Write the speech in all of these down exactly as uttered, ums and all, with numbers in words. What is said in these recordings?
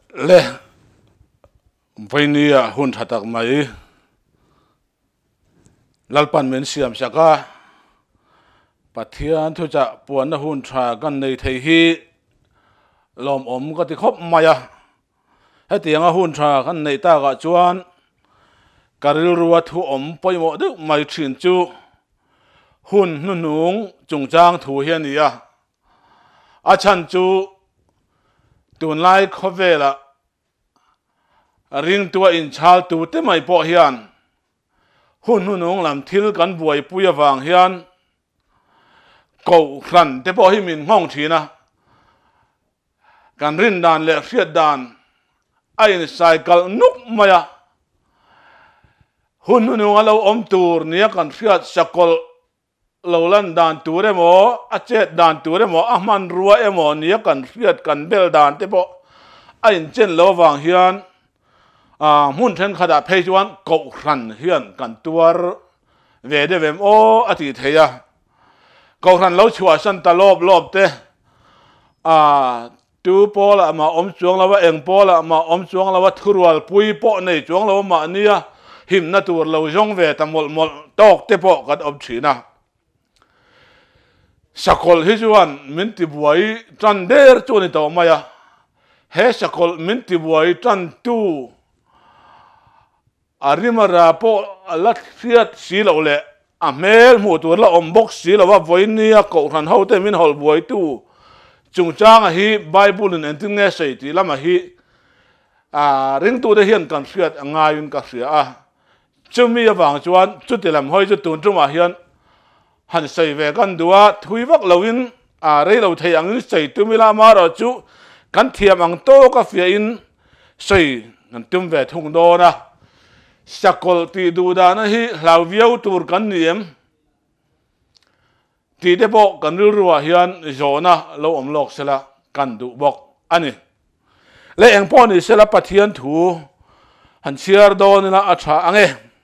le vai nia hun thatak mai lalpan men siam saka pathian thu cha puan na hun tha kan nei thei hi lom om ka ti khop maya hetianga hun tha kan nei ta ga chuan karil ruwa thu om poimo du mai thin chu hun hnuhnung chungchang thu hian nia a chan chu tun lai khovela ring tua in chal tu te mai po hian hun hnuhnung lam thil kan buai puya wang hian ko hran te po hi min ngong thina kan rin dan le hriat dan a in cycle nuk maya hun hnuhnung alo om tur nia kan hriat sakol lolan dan ture mo a chet dan ture mo a man ruwa emo nia kan hriat kan bel dan te po a in chen lo wang hian à mun then khada phei chuan ko hran hian kan tuar ve de vem o ati theya ko hran lo chua san ta lob lob te à tu pola ma om chuang lawa eng pola ma om chuang lawa thurwal pui po nei chuang lawa ma nia him na tur lo jong ve ta mol mol tok te po kat ob thina sakol hi chuan min ti buai tran der chu ni to maya he sakol min ti buai tran tu arimara po alat fiat silo le amel mu tur la ombok silo wa voinia ko ran hote min hol buai tu chungchang a hi bible in enting ne sei ti lama hi a ring tu de hian kan fiat angayun ka sia a chumi awang chuan chutilam hoi chu tun chuma hian han sei ve kan duwa thui vak lovin a rei lo thei ang sei tumila ma ro chu kan thiam ang to ka fia in sei kan tum ve thung do na sakol ti du da na hi hlau viau tur kan niem ti de bo kan ru ruwa hian zona lo om lok sela kan du bok ani le eng po ni sela pathian thu han chiar do ni la atha ange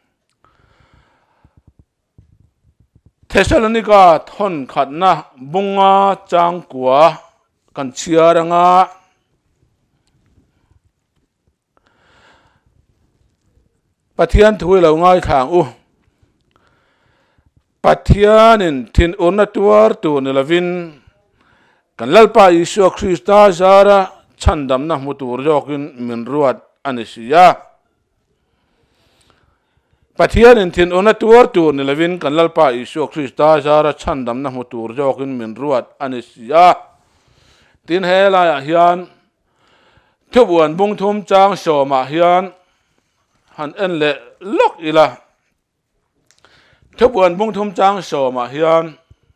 Thessalonica thon khatna bunga changkua kan chiaranga pathian thui lo ngai khang u pathian in thin onna tuar tu ne lavin kan lalpa isu krista zara chandam na mutur jokin min ruat anisia pathian in thin onna tuar tu ne lavin kan lalpa isu krista zara chandam na mutur jokin min ruat anisia tin hela ya hian thubuan bung thum chang soma hian han en le lok ila thubuan bung thum chang so ma hian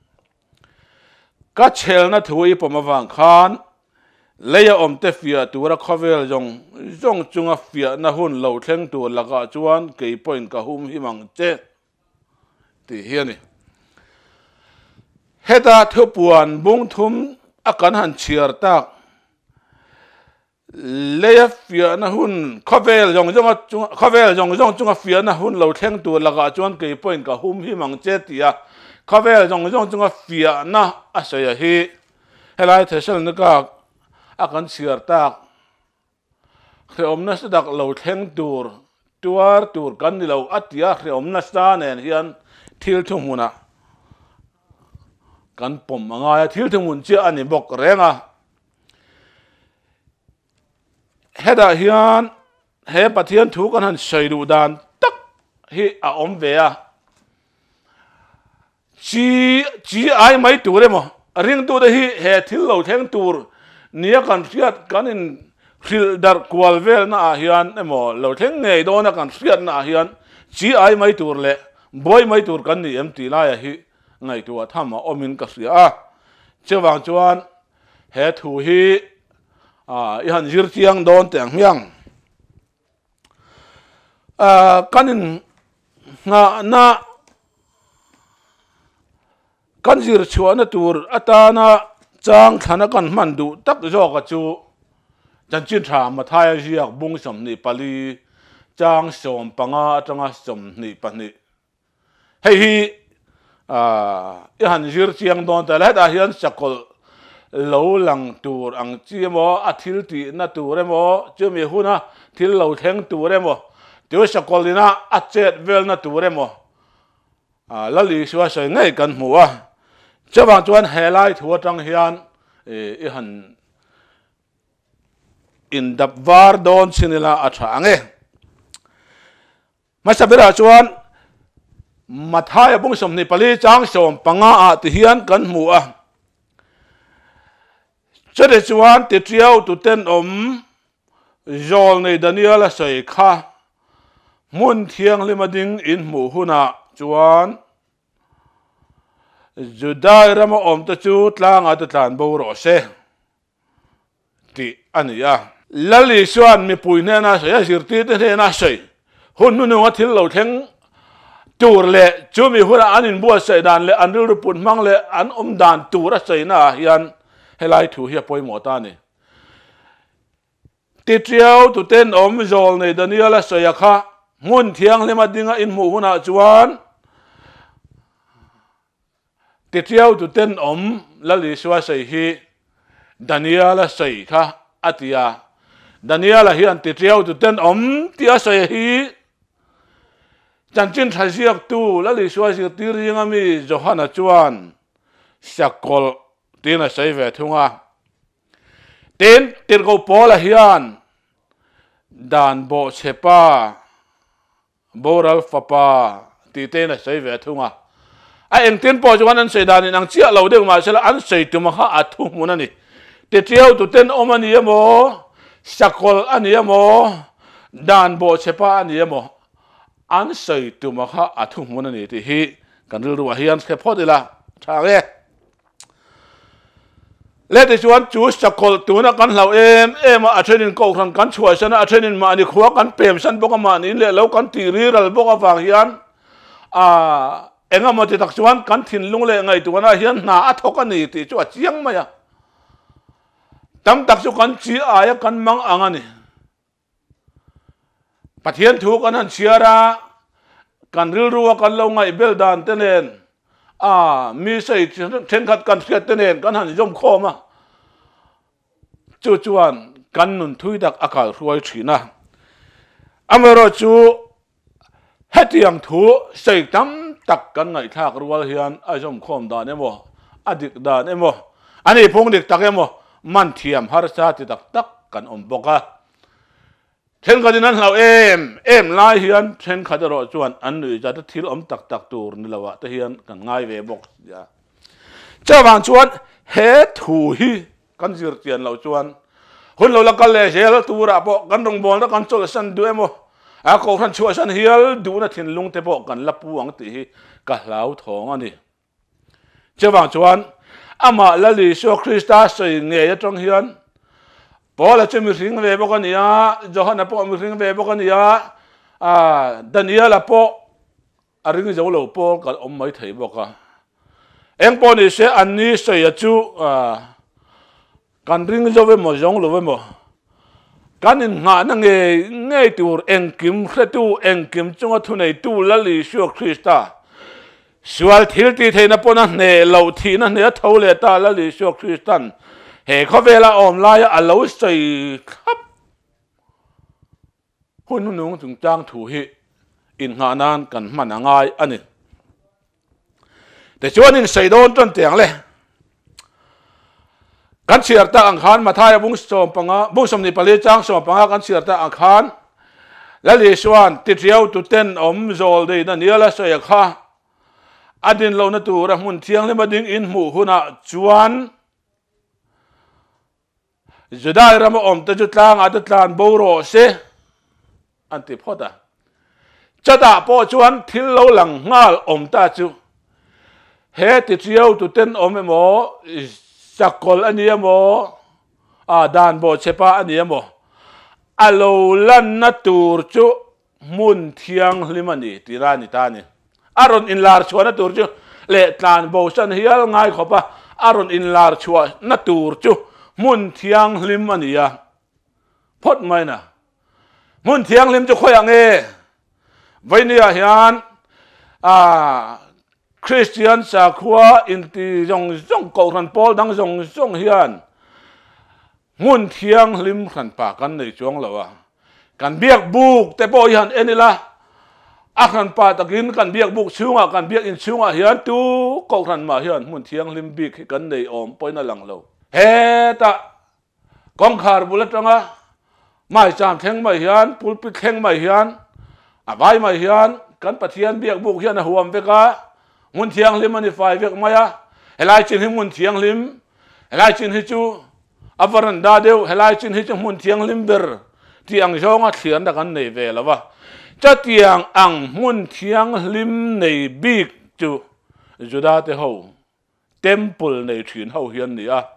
ka chel na thui poma wang khan leya om te fia tura khavel jong jong chunga fia na hun lo thleng tu laga chuan ke point ka hum hi mang che ti hiani heta thubuan bung thum akan han chiar tak leya fia na hun khavel jong jong khavel jong jong chunga fia na hun lo thleng tu laga chuan ke point ka hum hi mang che tia khavel jong jong chunga fia na asaya hi helai thesel na ka akan siar tak khreom na sadak lo thleng tur tuar tur kan ni lo atia khreom na sta nen hian thil thumuna kan pom anga thil thumun chi ani bok renga heda hian he pathian thu kan han seiru dan tak hi a om ve a chi chi ai mai tur emo ring tu de hi he thil lo theng tur nia kan fiat kan in khil dar kwal vel na hian emo lo theng ngei do na kan fiat na hian chi ai mai tur le boy mai tur kan ni em ti la ya hi ngai tu a thama omin ka sia a chewang chuan he thu hi à ihan zir chiang don teng miang à kanin nga na kan zir chuan tur atana chang thana kan man du tak zo ka chu chan chin tha ma thai jiak bung som ni pali chang som panga atanga som ni pani hei hi à ihan zir chiang don ta la da hian sakol lâu lăng tur ang chi mo a thil ti na tur mo chu mi huna thil lo theng tur mo tiêu sakolina a chet vel na tur mo à la li suwa sai ngai kan hmu a chawang chuan helai thua tang hian e han in dap var don sinila a tha nge ma sabira chuan mathai bung som ni pali chang som panga a ti hian kan hmu a chade chuan ti triau tu ten om zol nei daniel a sai kha mun thiang limading in hmu huna chuan judai rama om ta chu tlang a ta tlan bo ro se ti ania lali chuan mi puine na sai zirti te na sai hnuhnung a thil lo theng tur le chu mi hura anin bua sai dan le an ru pun mang le an om dan tur a sai na hian helai thu hi poi mo ta ni ti triau tu ten om zol nei daniel a sai kha mun thiang lema dinga in mu huna chuan ti triau tu ten om lali suwa sai hi daniel a sai kha atia daniel hian ti triau tu ten om ti a sai hi chan chin thasiak tu lali suwa si ti ringa mi johana chuan sakol tina sai ve thunga ten tir go pola hian dan bo chepa boral fapa ti tena sai ve thunga a eng ten po chuan an sei dan in ang chia lo deuh ma sela an sei tu ma kha a thu mun ani ti triau tu ten om ani emo sakol ani emo dan bo chepa ani emo an sei tu ma kha a thu mun ani ti hi kan ru wa hian khe phodila thage le ti chuan chu sakol tu na kan hlau em em a thenin ko khan kan chhuai sana a thenin ma ni khuwa kan pem san boka ma ni le lo kan ti ri ral boka wang hian a enga mo ti tak chuan kan thin lung le ngai tu na hian na a thok ani ti chu a chiang ma ya tam tak chu kan chi aya kan mang angani pathian thu kan han chiara kan ril ruwa kan lo ngai bel dan tenen à mi sei then khat kan fiat tenen kan han jom khoma chu chuan kan nun thui dak akal ruai thina amero chu hetiang thu sei tam tak kan ngai thak rual hian a jom khom dan emo adik dan emo ani phung dik tak emo man thiam har sa ti tak tak kan om boka then ka dinan hlau em em lai hian then kha ro chuan an nui ja ta thil om tak tak tur ni lawa ta hian kan ngai ve bok ya chawang chuan he thu hi kan zir tian lo chuan hun lo la kal le sel tura po kan rong bol da kan chol san du emo a ko khan chua san hial du na thin lung te po kan la puang ti hi ka hlau thong ani chawang chuan ama lali so krista sei nge ya tong hian Paul chu mi ring ve bok ania Johanna po mi ring ve bok ania a Daniel po a ring zo lo Paul kal om mai thei boka eng po ni se an ni se ya chu a kan ring zo ve mo jong lo ve mo kan in nga na nge nge tur eng kim khretu eng kim chunga thu nei tu lali shu Krista sual thil ti theina pona ne lo thi na ne tho le ta lali shu Kristan he kho vela om lai a lo sei khap hnuhnung chung chang thu hi in nga nan kan man angai ani te chuan in sei don ton tiang le kan chiar ta ang khan mathai bung som panga bung som ni pali chang som panga kan chiar ta ang khan la li suan ti triau tu ten om zol de na niala so ya kha adin lo na tu ra mun thiang le ma ding in mu huna chuan judai rama om ta jutlang at tlan boro se anti phoda chada po chuan thil lo lang ngal om ta chu he ti triau tu ten om emo sakol ani emo a dan bo chepa ani emo alo lan na tur chu mun thiang limani tirani tani aron in lar chuan tur chu le tlan bo san hial ngai khopa aron in lar chua na tur chu mun thiang lim ania phot mai na mun thiang lim chu khoyang e vainia hian a Christian sa khua in ti zong zong ko ran Paul dang zong zong hian ngun thiang lim khan pa kan nei chuang lawa kan biak buk te po hian enila akhan pa takin kan biak buk chunga kan biak in chunga hian tu ko ran ma hian mun thiang lim bik kan nei om poina lang lo he ta kong khar bulatanga mai cham theng mai hian pulpit theng mai hian avai mai hian kan pathian biak buk hian a huam veka mun thiang lim ani fai vek maya helai chin hi mun thiang lim helai chin hi chu avaran da deu helai chin hi chu mun thiang lim ber tiang zonga thian da kan nei ve lawa cha tiang ang mun thiang lim nei bik chu juda te ho temple nei thin ho hian ni a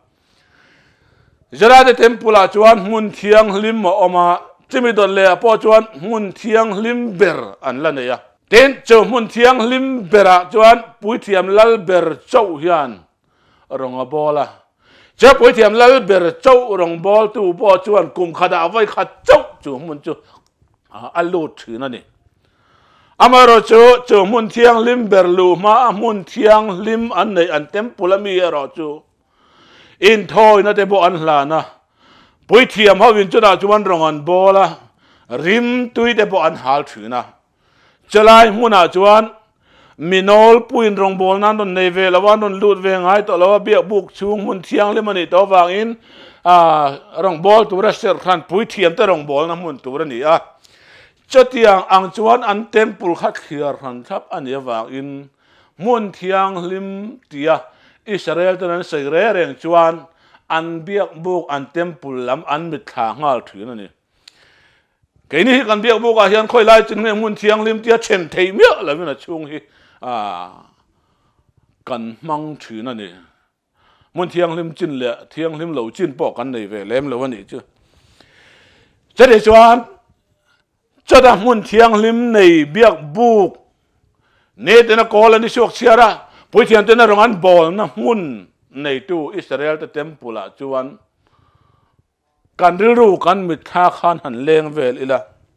juda te temple a chuan mun thiang lim ma oma chimi don le po chuan mun thiang lim ber an la nei a ten chu mun thiang lim bera chuan pui thiam lal ber chau hian ronga bola cha pui thiam lal ber chau rong bol tu po chuan kum khada vai khat chau chu mun chu a lut thina ni amaro chu chu mun thiang lim ber lu ma mun thiang lim an nei an temple mi ro chu in thoi na te bo an hla na pui thiam ho win chu da chuan rong an bola rim tui te bo an hal thina chalai muna chuan minol puin rong bol nan don nei ve lawan don lut ve ngai to lawa biak buk chung mun thiang le mani to wang in a rong bol tu ra ser khan pui thiam te rong bol na mun tu ra ni a chatiang ang chuan an temple khat khiar han thap ani wang in mun thiang lim tia Israel tan sei re reng chuan an biak buk an temple lam an mit tha ngal thun ani cái này cần biết bố cả hiện khơi lại trên người muốn thiang lim tia chen thấy miếng là mình là chung hi à cần mang thứ này nè muốn thiang lim chín lệ thiang lim lẩu chín bỏ cần này về lem lẩu này chứ cho để cho anh cho ta muốn thiang lim này biết buộc nè tên nó có là đi suốt xe ra buổi thiang tên nó rong ăn bò nó muốn này tu Israel ta temple là cho anhกันรู้กันมิทาขันหันเลงเวลอีละ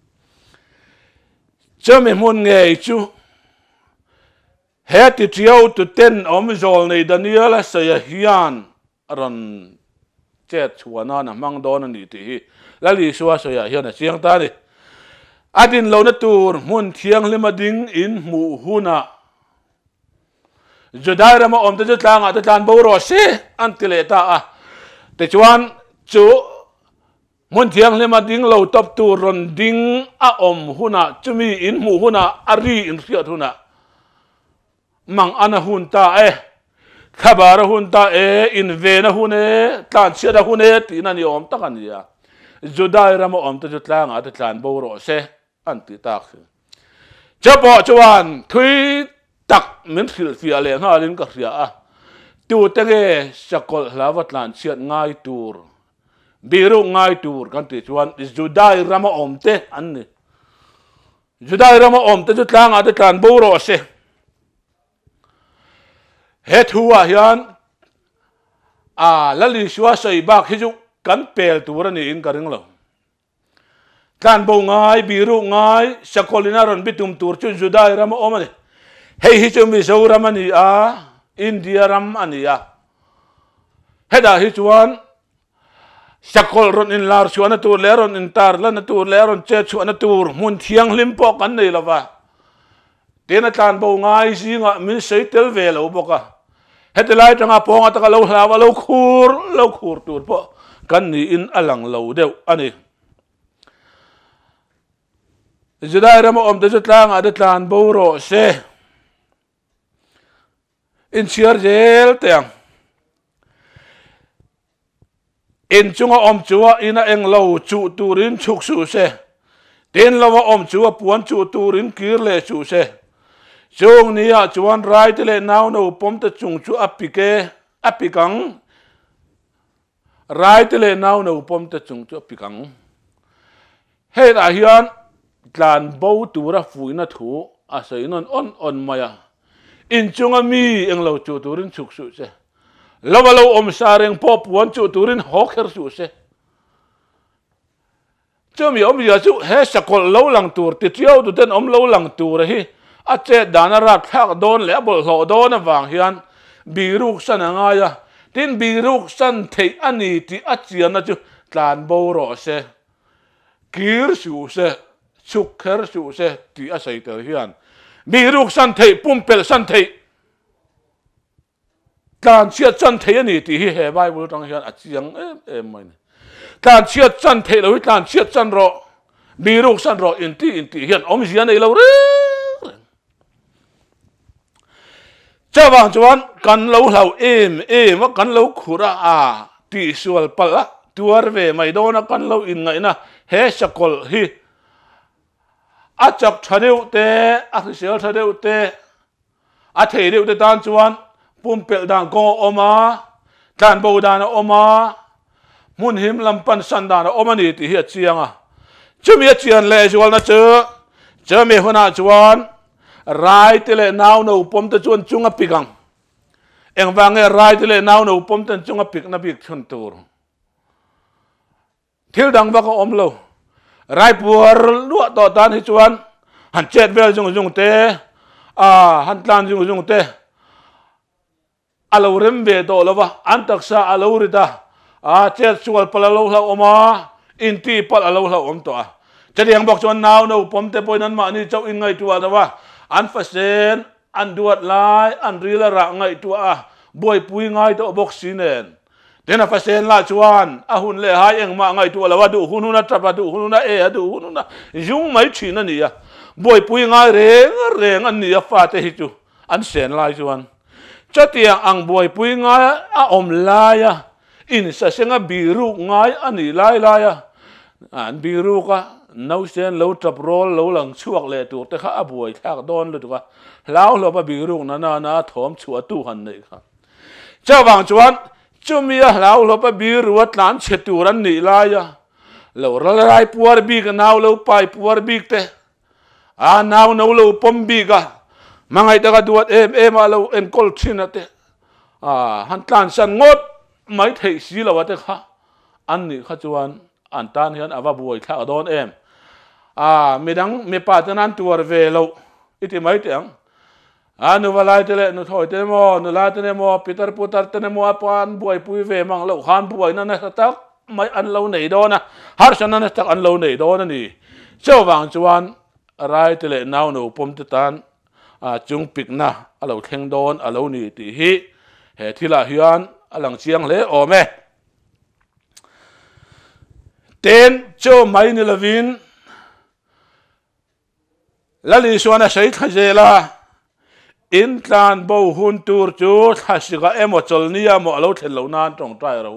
จะไม่มุนเงยจูเฮติเที่ยวตุเต้นอมจอลในดันยาละเสียฮิยานรันเจ็ดชัวนานะมังโดนนี่ทีแล้วลีชัวเสียฮิยานเสียงตาดิอาดินเราเนตูร์มุนเทียงลิมาดิงอินหมู่หุนะจะได้เรามาอมจะจะต่างอ่ะจะต่างบูรอสิอันติเลตาอ่ะแต่ชวนจูมุนเทียงเลยมาดิ้งเราตบตูรอนดิ้งอาอมหุนะจะมีอินหมู่หุนะอารีอินเสียทุนะมังอันหุนตาเอขบารหุนตาเออินเวนหุนเอตานเสียดหุนเอตีนันยอมตะกันเนี่ยจุดได้เรามาอมตะจุดล่างอาจจะตานบูรอเซอันติตากจะบอกจวนทุยตักเหมือนสิลฟิอาเลงฮาลินกับเสียตูเตเกสกอลลาวัตลานเสียง่ายตูรบิรุง่ายตูร์กันติชวนจุดได้รามาอมเตอันนี้จุดได้รามาอมเตจุดล่างอาจจะการบูรอเสเฮทัวเฮียนอ่าแล้วลิชัวใส่บักฮิจุกันเปลตัวนี่อินกันเราการบูง่ายบิรุง่ายสกอลินารอนบิตุมตูร์จุดจุดได้รามาอมนี่เฮฮิจุมิโซรามานี่อ่าอินเดียรามอันนี้อ่ะเฮดาฮิจวนสักคนรอนอินลาร์ชวนตัวเลรอนอินตาร์แล้วตัวเลรอนเจชวนตัวมุนเทียงลิมปอกันนี่ละวะเดี๋ยวนักการบูง่ายสิงะมินใส่เตลเวลอุปกะเฮตไลท์จังอาปองอัตกะเราหาวะเราคูรเราคูรตัวปอกันนี่อินอลังเราเดียวอันนี้จะได้เรามาอมจะจุดล่างอาจจะการบูโรเซอินเชียร์เจลเตียงอินจุงอมจัวอินาเองเราจูตูรินชุกสูเซเดินเราอมจัวปวนจูตูรินกิรเลสูเซจงนี้จวนไรทเลนาวนูปมตะจุงจูอปิเกอปิกังไรทเลนาวนูปมตะจุงจูอปิกังเฮ้ยอาเฮียนกลานบูตูระฟุยนัทูอาศัยนนอ่อนอ่อนมายาอินจุงมีเองเราจูตูรินชุกสูเซแล้วว่าเราอมสาเรงพอปวนจูตูรินฮอกเฮร์สูเซจะมีอมยาจูเฮสกอลเราหลังตัวติดเที่ยวตัวเต้นอมเราหลังตัวเลย a che dana rat phak don le bol hlo don awang hian biruk san angaya tin biruk san thei ani ti a chiana chu tlan bo ro se kir su se chuk kher su se ti a sei ter hian biruk san thei pumpel san thei tlan chiat san thei ani ti hi he bible tang hian a chiang em em mai tlan chiat san thei lo tlan chiat san ro biruk san ro in ti in ti hian om zian ei lo re chawang chuan kan lo hlau em em wa kan lo khura a ti sual pala tuar ve mai dona kan lo in ngai na he sakol hi a chak thadeu te a sel thadeu te a thei deu te tan chuan pumpel dang ko oma tan bo dan oma mun him lampan san dan oma ni ti hi chianga chumi chian le jual na chu chumi huna chuan rai te le nau no pom te chuan chunga pigang eng wange rai te le nau no pom ten chunga pik na bik chun tur thil dang ba ko om lo rai puar lu to tan hi chuan han chet vel jung jung te a han tlan jung jung te alo rem ve to lova an taksa alo rita a chet chual pala lo hla oma in ti pal alo hla om to a chadiang bok chuan nau no pom te poinan ma ni chau in ngai tu dawa an fasen an duat lai an rila ra ngai tu a boy pui ngai to bok sinen tena fasen la chuan a hun le hai eng ma ngai tu lawa du hununa trapa du hununa e du hununa jung mai thina ni ya boy pui ngai reng reng an ni a fa te hi chu an sen lai chuan chatiang ang boy pui ngai a om lai ya in sa senga biru ngai ani lai lai ya an biru ka nau sen lo trap roll lo lang chuak le tu te kha a boy thak don lu tu ka lau lo ba biru na na na thom chua tu han nei kha chawang chuan chumia lau lo pa biru tlan cheturan ni la ya lo rai puar bi ka nau lo pai puar bi te a nau no lo pom bi ka mangai ta ka duat em em a lo en kol thina te a han tlan san ngot mai thei si lo wa te kha an ni kha chuan an tan hian awa buai thak don em a midang me pa tanan tuar ve lo iti mai teng a nu walai te le nu thoi te mo nu la te mo peter putar te mo apan buai pui ve mang lo khan buai na na tak mai an lo nei do na har san na tak an lo nei do na ni chawang chuan rai te le nau no pom te tan a chung pik na a lo theng don a lo ni ti hi he thila hian alang chiang le o me ten cho mai ni lovin lali suana sei thajela in tlan bo hun tur chu thasiga emo cholnia mo alo thel lo nan tong trai ro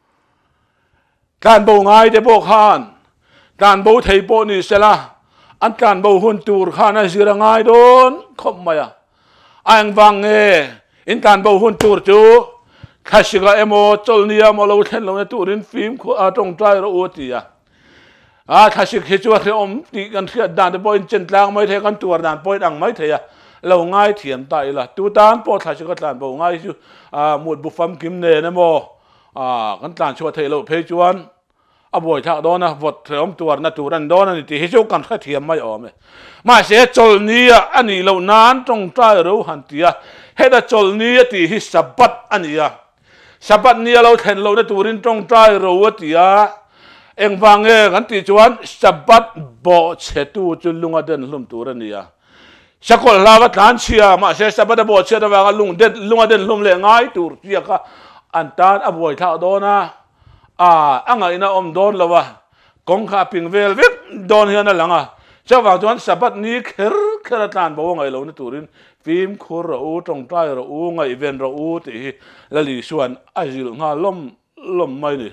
tlan bo ngai te bo khan tlan bo thei po ni sela an tlan bo hun tur khan a zira ngai don khom maya ang wang nge in tlan bo hun tur chu thasiga emo cholnia mo lo thel lo na turin film khu a tong trai ro otia a thasik hi chu a om ti kan thia dan te point chen tlang mai the kan tur dan point ang mai theya lo ngai thiam tai la tu tan po thasik ka tlan bo ngai chu a mut bu fam kim ne na mo a kan tlan chu thei lo phe chuan a boi thak do na vot thom tur na turan do na ni ti hi chu kan kha thiam mai om e ma se chol ni a ani lo nan tong trai ro han tia he da chol ni ti hi sabat ania sabat ni lo then lo na turin tong trai ro tia eng wange kan ti chuan sabat bo chetu chu lunga den hlum turania sakol lawa tlan chia ma se sabat bo che da wa lung den lunga den hlum le ngai tur tia ka antan aboi tha dona a anga ina om don lawa kong kha ping vel vek don hian langa chawa chuan sabat ni kher kher tlan bo ngai lo na turin phim khur ro u tong trai ro u ngai ven ro u ti lali suan azil nga lom lom mai ni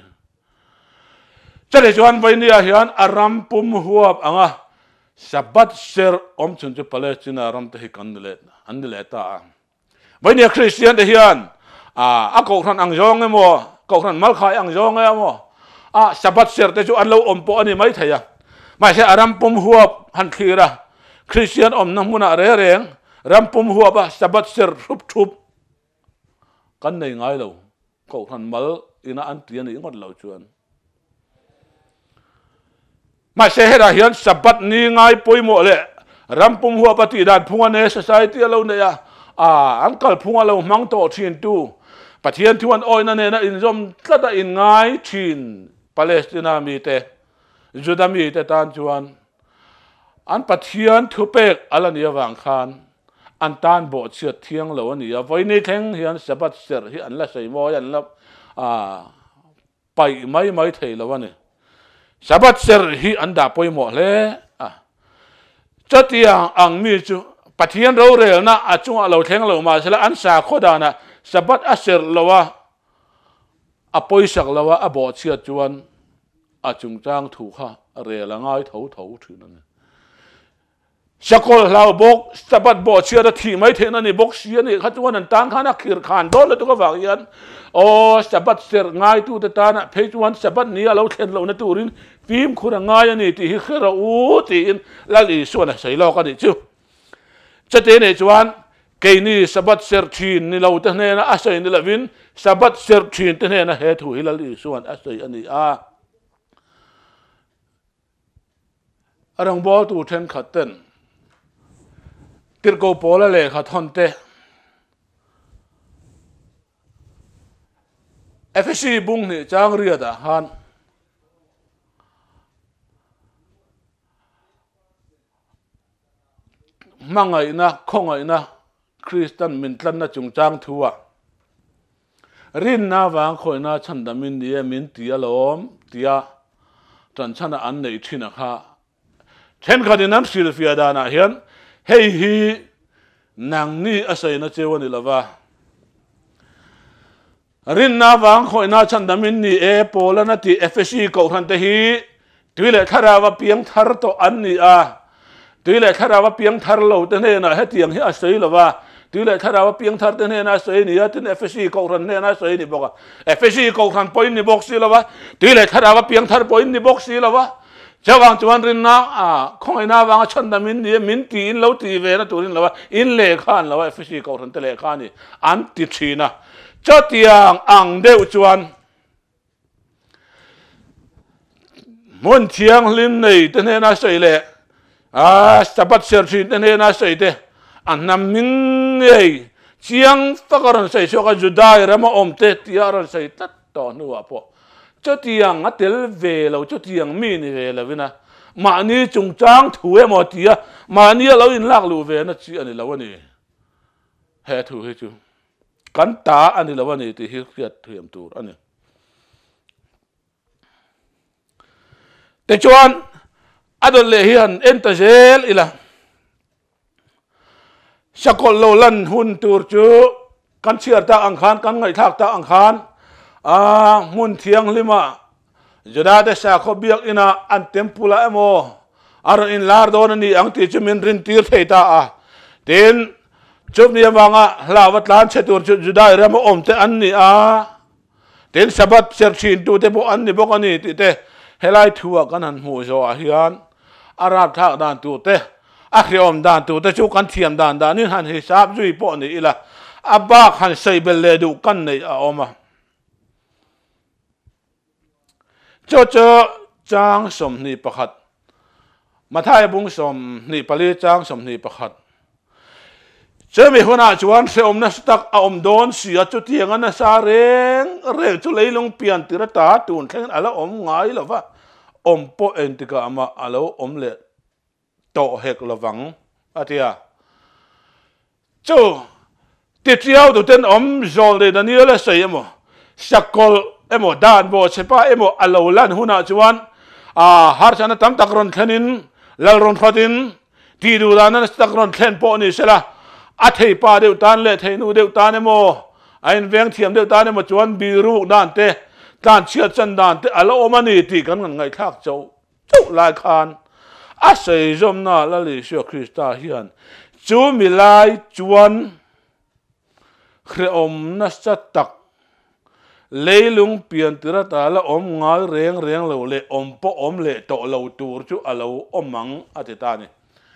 chale chuan vainia hian aram pum huap anga sabat ser om chun chu palestina ram te hi kan le an le ta vainia christian de hian a a ko ran ang jong emo ko ran mal khai ang jong emo a sabat ser te chu an lo om po ani mai thaya mai se aram pum huap han khira christian om na muna re reng ram pum huap a sabat ser thup thup kan nei ngai lo ko ran mal ina an tian ni ngot lo chuan mà sẽ hết là hiện sabat ni ngay poi mo le rampum hua pati dan phunga ne society alo ne ya à an kal phunga lo mang to thin tu pathian thuan oina ne na in zom tlata in ngai thin Palestina mi te Juda mi te tan chuan an pathian thupek alania wang khan an tan bo chiat thiang lo ani ya voi ni theng hian sabat ser hi an la sei mo yan la à pai mai mai thei lo ani sabat ser hi an da poi mo le à chatiang ang mi chu pathian ro rel na a chung a lo theng lo ma sela an sa khoda na sabat a ser lowa a poi sak lowa a bo chiat chuan a chung chang thu kha re la ngai tho tho thun ani sakol lau bok sabat bo chia da thi mai the na ni bok sia ni kha chuan an tang khana khir khan dol le to ka wang yan o sabat ser ngai tu ta ta na phe chuan sabat ni a lo thlen lo na turin phim khura ngai ani ti hi khara u ti in la li suan a sei lo ka ni chu chate ne chuan ke ni sabat ser thin ni lo ta ne na a sei ni lavin sabat ser thin te ne na he thu hi la li suan a sei ani a arang bol tu then khaten tir ko pola le kha thon te F C bung ni chang ria da han mangai na khongai na Christian min tlan na chung chang thuwa rin na wang khoi na chan da min ni min tia lom tia tran chana an nei thina kha then kha din an sil fia da na hian hei hi nang ni asai na chewani lawa rin na wang khoi na chan da min ni e pola na ti F C ko than te hi tuile tharawa piang thar to an ni a tuile tharawa piang thar lo te ne na he tiang hi asai lawa tuile tharawa piang thar te ne na asai ni a tin F C ko than ne na asai ni boka F C ko than point ni box si lawa tuile tharawa piang thar point ni box si lawa chawang chuan rin na a khoi na wang chan da min ni min ti in lo ti ve na turin lawa in le khan lawa F C ko than te le khan ni an ti thina chatiang ang deu chuan mun thiang lim nei te ne na sei le a sabat ser thin te ne na sei te an nam ning ei chiang fakaran sei so ka judai rama om te tiaran sei tat to nuwa po chatiang atel ve lo chatiang mi ni ve lo vina ma ni chung chang thu e mo tia ma ni lo in lak lu ve na chi ani lo ani he thu he chu kan ta ani lo ani ti hi khiat thiam tur ani te chuan adol le hian entazel ila sakol lo lan hun tur chu kan chiar ta ang khan kan ngai thak ta ang khan a mun thiang lima joda de sa kho biak ina an tempula emo ar in lar don ni ang ti chumin rin tir theita a ten chup ni wanga hlawat lan chetur chu joda rama om te an ni a ten sabat ser chin tu te bo an ni bok ani ti te helai thua kan han hu zo a hian arab thak dan tu te a khriom dan tu te chu kan thiam dan dan ni han hisab zui po ni ila abba khan sei bel le du kan nei a oma cho cho chang som ni pakhat mathai bung som ni pali chang som ni pakhat chemi huna chuan se om na stak a om don sia chu tiang an sa reng reng chu leilung pian tira ta tun theng ala om ngai lova om po entika ama alo om le to hek lawang atia chu ti triau tu ten om zol de daniel sei emo sakol emo dan bo chepa emo alo lan huna chuan a har chana tam takron thlenin lalron phatin ti du dan takron thlen po ni sela a thei pa deu tan le thei nu deu tan emo ain veng thiam deu tan emo chuan bi ru dan te tan chiat chan dan te alo omani ti kan ngai thak chau chau lai khan a sei zom na la li sho krista hian chu milai chuan khre om na sa tak leilung pian tira ta la om ngai reng reng lo le om po om le to lo tur chu alo omang atitani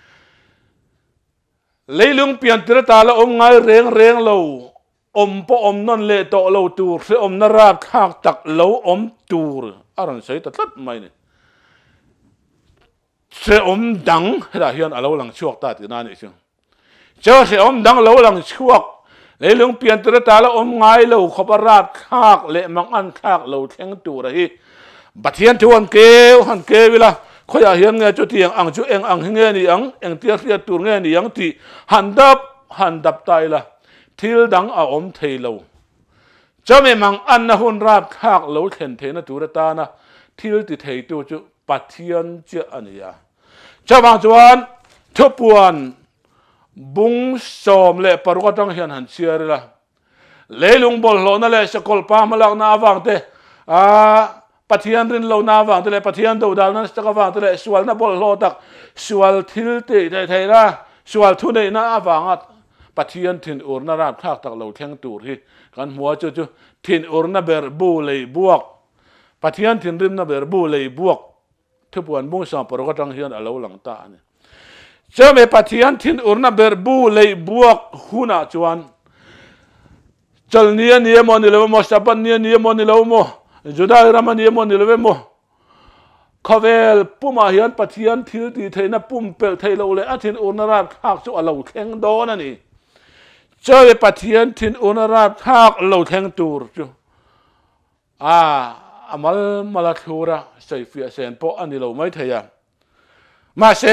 leilung pian tira ta la om ngai reng reng lo om po om non le to lo tur se om na rap khak tak lo om tur aran sei ta tlat mai ni se om dang ra hian alo lang chuak ta ti na ni chu cho se om dang lo lang chuak leilung pian tura ta la om ngai lo khoparat khak le mang an khak lo theng tu ra hi bathian thuan ke han ke vila khoya hian nge chu tiang ang chu eng ang nge ni ang eng tia tia tur nge ni ang ti han dap han dap tai la thil dang a om thei lo cho me mang an na hun rap khak lo thlen the na tura ta na thil ti thei tu chu pathian che ania cho bang chuan thupuan bung som le paruka tang hian han chiar la leilung bol lo na le sakol pa malak na awang te a pathian rin lo na awang te le pathian do dal na sta ka awang te le sual na bol lo tak sual thil te thei thei la sual thu nei na awang at pathian thin ur na ram thak tak lo theng tur hi kan hua chu chu thin ur na ber bu le buak pathian thin rim na ber bu le buak thupuan bung som paruka tang hian alo lang ta ani cho me pathian thin urna ber bu lei buak huna chuan chal nia nia mo ni lo mo sapan nia nia mo ni lo mo judai raman nia mo ni lo mo khavel puma hian pathian thil ti theina pum pel thei lo le a thin urna rat khak chu alo theng do na ni cho me pathian thin urna rat khak lo theng tur chu a amal malathura sei fia sen po ani lo mai theya ma se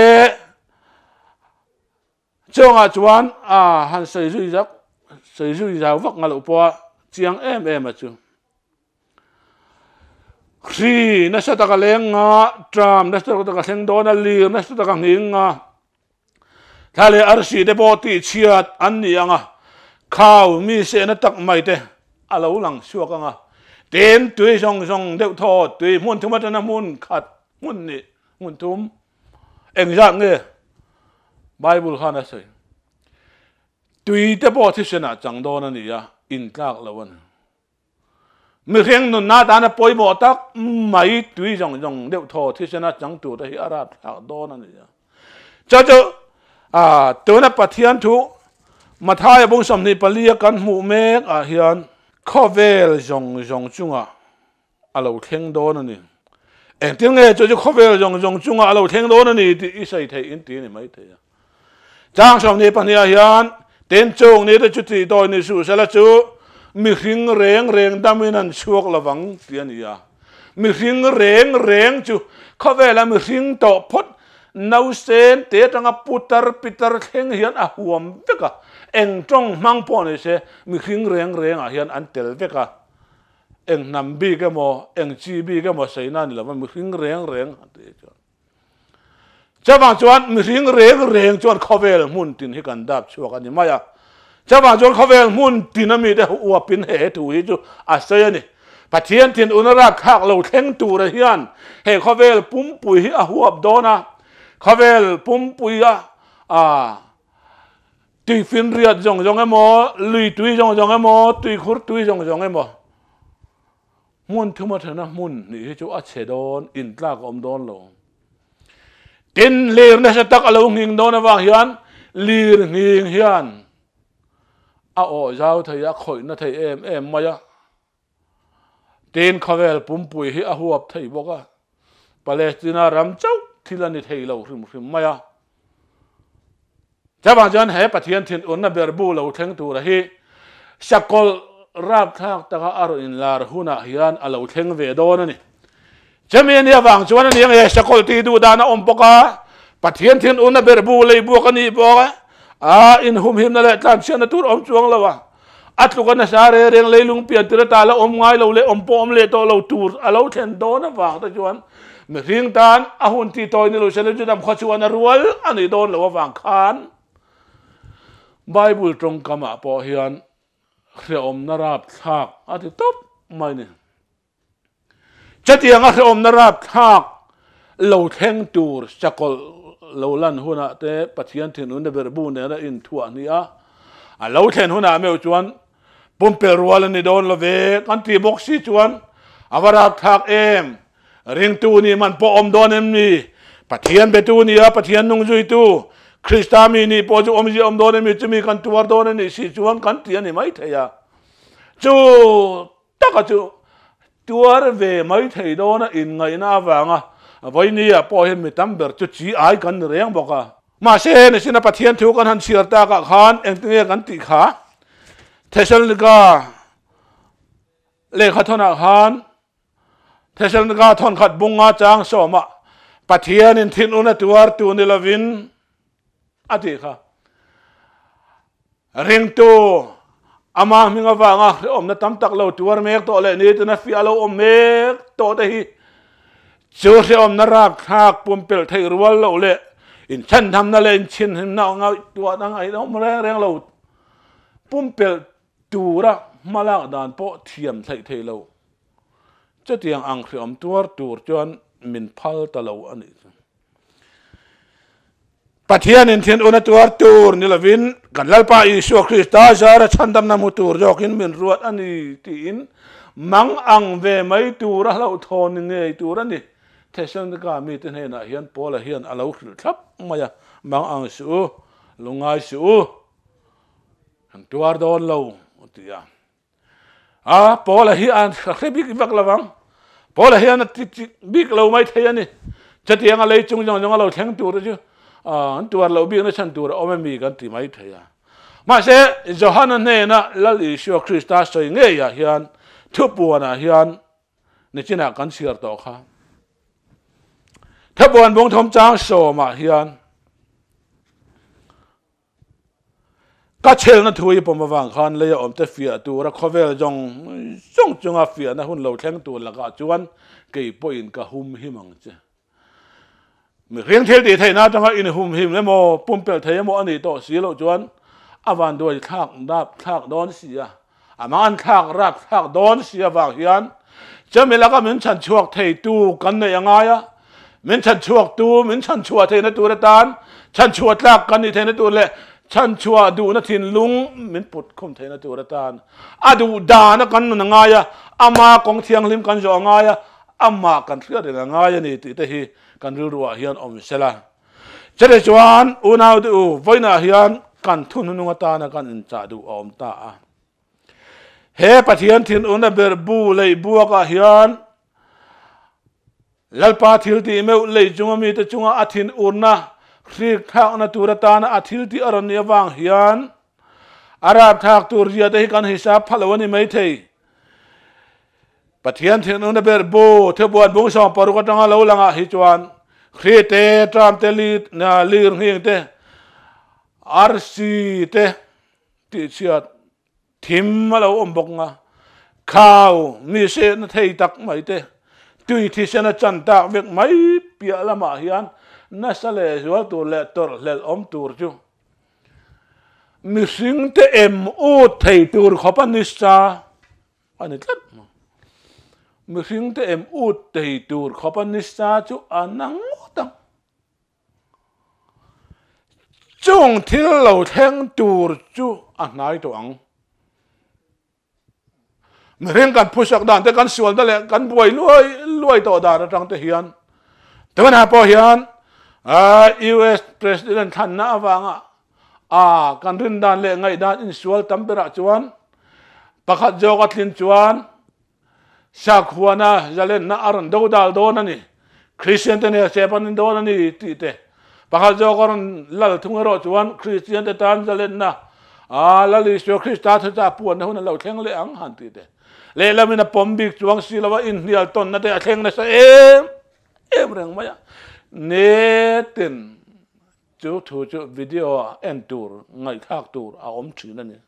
chong a chuan a han sei zui zak sei zui zaw vak ngal upo chiang em em a chu khri na sa ta ka lenga tram na sa ta ka theng do na lir na sa ta ka nginga thale arsi de boti chiat an ni anga khau mi se na tak mai te alo lang suak anga ten tui song song deuh tho tui mun thuma na mun khat mun ni mun tum eng jak nge Bible khana sei tui te bo thi sena chang do na ni ya in tlak lawan mi reng nun na ta na poi bo tak mai tui jong jong deuh tho thi sena chang tu ta hi arat thak do na ni ya cha cho a to na pathian thu mathai bong som ni palia kan mu mek a hian khovel jong jong chunga alo theng do na ni eng til nge cho cho khovel jong jong chunga alo theng do na ni ti i sai thei in ti ni mai thei chang som ni pania hian ten chong ni de chu ti doi ni su sala chu mi hring reng reng daminan chuak lawang tian ya mi hring reng reng chu khovela mi hring to phot nau sen te tanga putar pitar theng hian a huam veka eng tong mang po ni se mi hring reng reng a hian an tel veka eng nam bi ke mo eng chi bi ke mo sei na ni lawa mi hring reng reng te chu cha bang chuan mi hring reng reng chuan khovel mun tin hi kan dap chuak ani maya cha bang chuan khovel mun tin ami de u pin he tu hi chu a sei ani pathian tin unara khak lo theng tu ra hian he khovel pum pui hi a huap dona khovel pum pui a a tui fin riat jong jong emo lui tui jong jong emo tui khur tui jong jong emo mun thuma thana mun ni hi chu a chedon in tlak om don lo tin lir na sa tak alo nging do na wang hian lir nging hian a o zau thei a khoi na thei em em maya tin khavel pumpui hi a huap thei boka Palestina ram chau thilani thei lo hrim hrim maya chabang jan he pathian thin unna berbu lo theng tu ra hi sakol rap thak taka aro in lar huna hian alo theng ve do na ni Chamian ya wang chuan ni nge sakol ti du dana om poka pathian thin una berbu lei bu ka ni boka a in hum him na le tlam chen na tur om chuang lawa atlu ka na sare reng leilung pian tira ta la om ngai lo le om pom le to lo tur alo then do na wang ta chuan mi ring tan a hun ti toy ni lo sele ju dam kha chuan a rual ani don lo wang khan Bible trong kama po hian khre om na rap thak ati top mai ni chatiang a om na rap thak lo theng tur sakol lo lan huna te pathian thin un ber bu ne na in thua ni a a lo then huna me chuan pumpel rual ni don lo ve kan ti box si chuan awarap thak em ring tu ni man po om don em ni pathian be tu ni a pathian nung zui tu kristami ni po ju om ji om don em mi chumi kan tuar don ni si chuan kan ti ani mai theya chu taka chu tuar ve mai thei do na in ngai na wanga voi ni a po hin mi tam ber chu chi ai kan reng boka ma se ne sina pathian thu kan han sir ta ka khan eng tinge kan ti kha Thessalonica le khathona khan Thessalonica thon khat bunga chang soma pathian in thin una tuar tu ni lovin ati kha ring tu ama minga wanga om na tam tak lo tuar mek to le ni na fi alo om mek to te hi chu se om na rak thak pum pel thei rual lo le in chan tham na le in chin him na nga tua na ngai no mo reng reng lo pum pel tu ra malak dan po thiam thei thei lo cha tiang ang khom tuar tur chuan min phal ta lo ani pathian in thin una tuar tur ni lovin kan lalpa Isu Krista zara chandam na mu tur jokin min ruat ani tin mang ang ve mai tur lo thon nge tur ani Thessalonica mi ten hena hian pola hian alo khil thap maya mang ang su lungai su ang tuar don lo tia a pola hi an khrebik vak lawang pola hian big lo mai thei ani chatiang a lei chung jong jong lo theng tur chu an tuar lo bi na chan tur ome mi kan ti mai theya ma se Johanna ne na lal Isu Krista soi nge ya hian thu puana hian ni china kan sir to kha thabuan bong thom chang so ma hian ka chel na thui pom wang khan le om te fia tur a khovel jong jong chunga fia na hun lo thleng tur la ka chuan ke point ka hum himang che mi riêng thel ti thei na tanga in hum him le mo pumpel thei mo ani to si lo chuan awan doi thak dap thak don sia aman thak rap thak don sia wa hian chamela ka min chan chuak thei tu kan nei anga ya min chan chuak tu min chan chua thei na tur tan chan chua tlak kan ni thei na tur le chan chua du na thin lung min put khom thei na tur tan adu da na kan na nga ya ama kong thiang lim kan jo nga ya ama kan thria de nga ya ni ti te hi kan ru ruwa hian om sela chele chuan unau du voina hian kan thun nu ta na kan in cha du om ta a he pathian thin una ber bu lei buaka hian lalpa thil ti meu lei chunga mi te chunga athin urna khrik thak na tur ta na athil ti aron ya wang hian arab thak tur ria te kan hisab phalawani mai thei pathian thin una ber bu thebuan bung som paru ka tanga lo langa hi chuan khite tram te li na lir hing te arsi te ti chiat thim malo ombok nga khau mi se na thei tak mai te tui thi se na chan tak vek mai pia lama hian na sale zual tur le tor lel om tur chu mi sing te em u thei tur khopanista ani tlat mi sing te em u thei tur khopanista chu anang tang chung thil lo theng tur chu anai to ang mi reng kan pusak dan te kan sual dale kan buai luai luai to da tang te hian te na po hian a U S president than na awanga a kan rin dan le ngai dan in sual tampera chuan pakhat jogatlin chuan sakhuana zalen na aron do dal don ani Christian te ne sepan don ani ti te pakhat jogaron lal thungero chuan Christian te tan zalen na a lali Isu Krista tha puan na hun lo thleng le ang han ti te le lamina pombik chuang silawa in nial ton na te athleng na sa em em reng maya netin chu thu chu video en tur ngai khak tur a om thina ni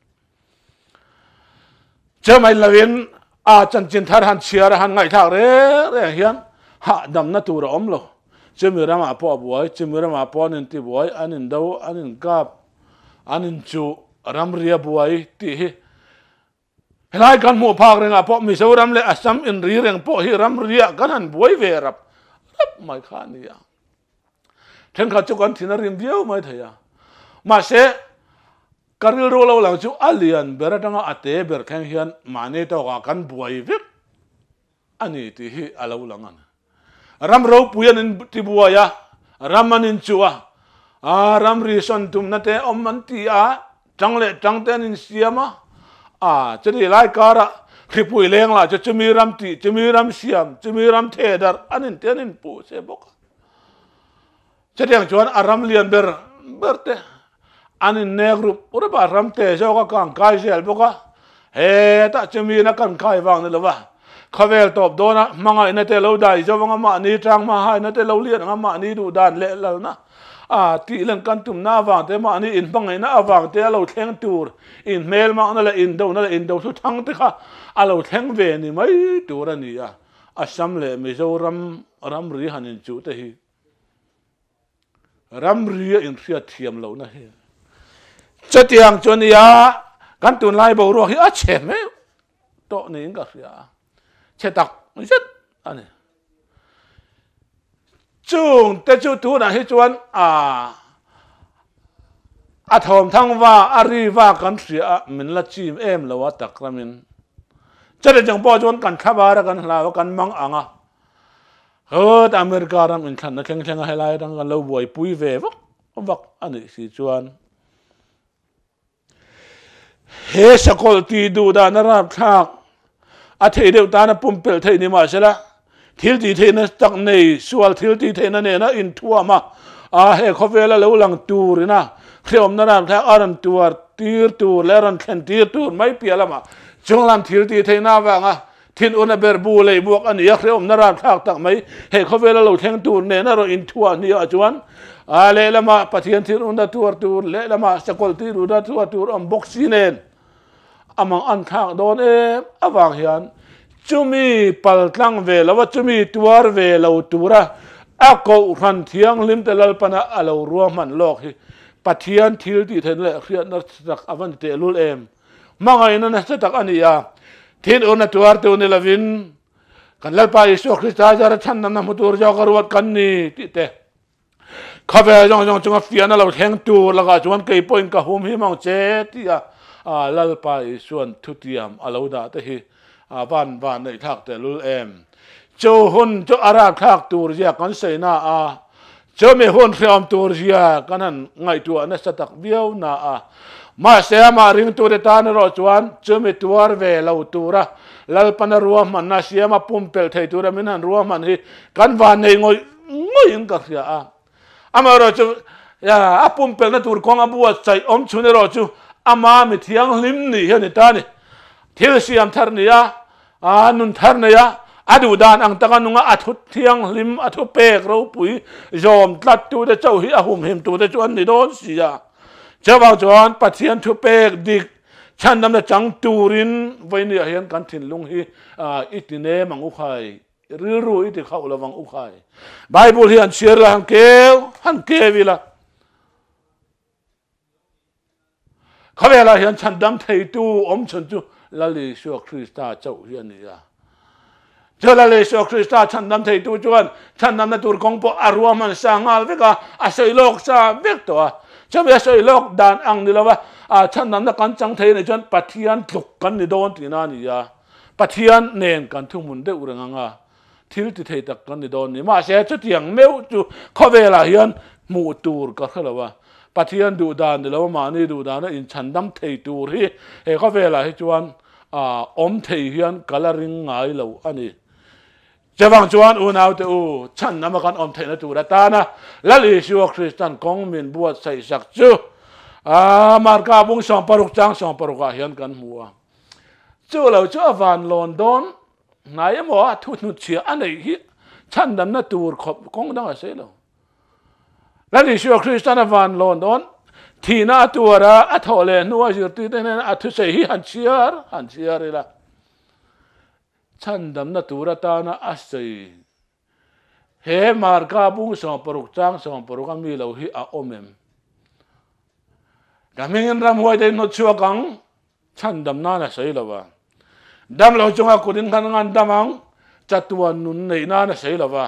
chamai lawin a chan chin thar han chiar han ngai thak re re hian ha dam na tur om lo chimira ma po buai chimira ma po nin ti buai anin do anin kap anin chu ram ria buai ti hi helai kan mu phak renga po mi so ram le asam in ri reng po hi ram ria kan han buai ve rap rap mai kha ni ya then kha chu kan thina rim viau mai thaya ma se karil ro lo lang chu alian beratanga ate ber khang hian mane to ka kan buai vek ani ti hi alo langan ram ro puyan in ti buaya ramanin chuwa a ram ri son tum na te om man ti a changle changten in siama a chri lai kara khi bùi leng là cho chumi ram ti chumi ram siam chumi ram the dar anin te anin pu se bok cho tiếng chuan aram lian ber ber te anin ne group ora ba ram te jo ka kang kai sel boka he ta chumi na kan kai wang ni lawa khavel top dona manga ina te lo dai jo wanga ma ni tang ma ha ina te lo lian nga ma ni du dan le lal na à ti lần căn tụm na vàng thế mà anh in bằng này na vàng thế lâu thèn tour in mail mà nó là in đâu nó là in đâu số thăng thế cả à lâu thèn về ni mấy tour anh đi à à xăm lệ mấy dâu ram ram ri hành in chú thế hi ram ri in riết thiam lâu na hi cho tiếng cho ni à căn tụm lại bảo rồi hi à chém mấy to này cái gì à chế tắc rất anh chung te chu tu na hi chuan à à thom thang wa ari wa kan ria min la chim em lo wa tak ramin chare jang po chuan kan khabar kan la kan mang anga hot america ram in than na thleng thleng a helai rang kan lo buai pui ve vak vak ani si chuan he sakol ti du da na rap thak a thei deu ta na pumpel thei ni ma sela thiếu gì thế nó tắc này sual thiếu gì thế nó này nó in thua mà à hệ có vẻ là lâu lăng tour na khi ông nó làm theo aran tour tier tour leran khen tier tour mấy bia lắm mà chúng làm thiếu gì thế nào vậy à thiên ôn là berbu lấy buộc anh ấy khi ông nó làm theo tắc mấy hệ có vẻ là lâu khen tour này nó rồi in thua ni ở chuan à lẽ là mà phát hiện thiên ôn là tour tour lẽ là mà sẽ có tier tour tour tour ông boxing nên amang ăn thang đón em à vàng hiền chumi paltlang ve lawa chumi tuar ve lo tura a ko ran thiang lim te lal pana alo ruam man lok hi pathian thil ti then le khriat na tak avan te lul em mangai na na tak ania thin ona tuar te on lavin kan lal pa isu krista jar chan na mutur ja garwat kan ni ti te khabe jong jong chung fiana lo theng tu laga chuan kei point ka hum hi mang che ti a lal pa isuan thutiam alo da te hi à van van này thắc để lul em châu hun châu arab thắc tour zia kan sei na à châu me hun khiam tour zia kan han ngai tu na sa tak viau na à ma se ma ring tu de ta na ro chuan châu me tuar ve lo tura lal pana ruam man na sia ma pumpel thei tura min han ruam man hi kan van nei ngoi ngoi ing ka sia a ama ro chu ya a pumpel na tur kong abu chai om chu ne ro chu ama mi thiang lim ni he ni ta ni thil siam thar ni ya à nun thar này á adu dan ang taka nunga athut thiang lim athu pek ro pui zom tlat tu de chau hi ahum him tu de chuan ni don sia chawa chuan pathian thu pek dik chan nam na chang turin voini hian kan thin lung hi a itine mangu khai ri ru iti khau lawang u khai bible hian share la han ke han ke vila khavela hian chandam thei tu om chun chu lali shuak Krista chau hian ni a cho lali shuak Krista chandam thei tu chuan chandam na tur kong po arwa man sangal veka a soilok sa vek to a chabe soilok dan ang ni lawa a chandam na kan chang thei ni chuan pathian tluk kan ni don ti na ni a pathian nen kan thumun de uranga thil ti thei tak kan ni don ni ma se chu tiang meu chu khovela hian mu tur ka khalawa pathian du dan de lawa ma ni du dan in chandam thei tur hi he khovela hi chuan a om thei hian coloring ngai lo ani chawang chuan u nau te u chan nama kan om thei na tur ta na lali shu Christian kong min buat sai sak chu a marka bung som paruk chang som paruka hian kan mua chu lo chu van London nai mo a thu nu chia anei hi chan dam na tur khop kong dang a se lo lali shu Christian van London thina tuara a thole nuwa jir ti ten a thu sei hi han chiar han chiar ila chan dam na tura ta na a sei he marka bung som paruk chang som paruk mi lo hi a omem gaming ram hoi de no chua kang chan dam na na sei lo wa dam lo chunga kudin kan ngan damang chatuan nun nei na na sei lo wa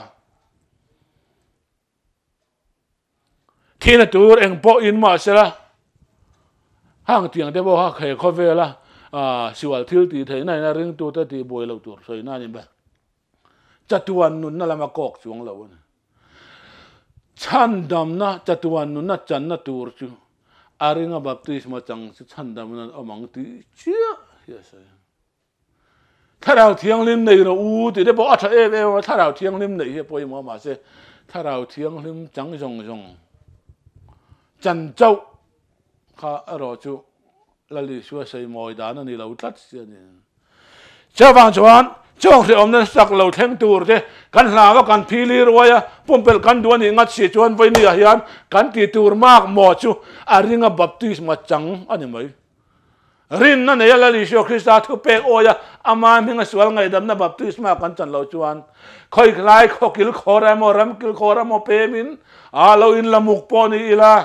thina tur eng po in ma sela hang tiang de bo ha khe kho vela a siwal thil ti thei nai na ring tu ta ti boi lo tur soi na ni ba chatuan nun na lama kok chuang lo na chan dam na chatuan nun na chan na tur chu aringa baptisma chang si chan dam na amang ti chia yes ถ้าเราเที่ยงลิมในเราอู้ติได้บอกอัฐเอเอว่าถ้าเราเที่ยงลิมในเฮียปอยมัวมาเสถ้าเราเที่ยงลิมจังจงจงจันเจ้าข้ารอจูละลิชัวใส่มอยดานันนี่เราตัดเสียเนี่ยเจ้าฟังชวนช่วงที่อมนั้นสักเราเท่งตัวเจกันหลาว่ากันพีลีรวยปุ่มเป็นกันดวนนี่งัดเสียชวนไว้นี่ยันกันตีตัวมากหมอจูอาริงบัพติสมาจังอันนี้ไหมรินนั่นเนี่ยละลิชัวคริสต์ทุเปกโอยอามามิงสวลไงดำนะบัพติสมากันจันเราชวนคอยคลายขอกิลขอรามอรัมกิลขอรามอเปมินอาเราอินละมุกปอนี่อีละ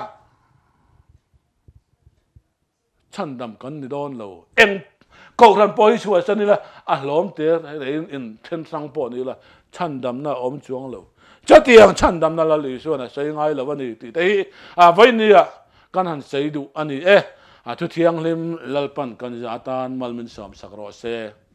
ฉันดำกันนี่โดนเราเอ็งก็รันปอยชัวฉันนี่ละอ่ะล้อมเตะไอ้อินเทนสังปอนี่ละฉันดำน่ะอมจวงเราจะเตียงฉันดำน่ะละลิชัวน่ะใส่ง่ายแล้ววันนี้ตีแต่อ่ะไว้นี่อ่ะกันหันใส่ดูอันนี้เอ๊ะอ่ะทุเทียงลิมลัลปันกันจะตานมัลมินสามสักรอเซ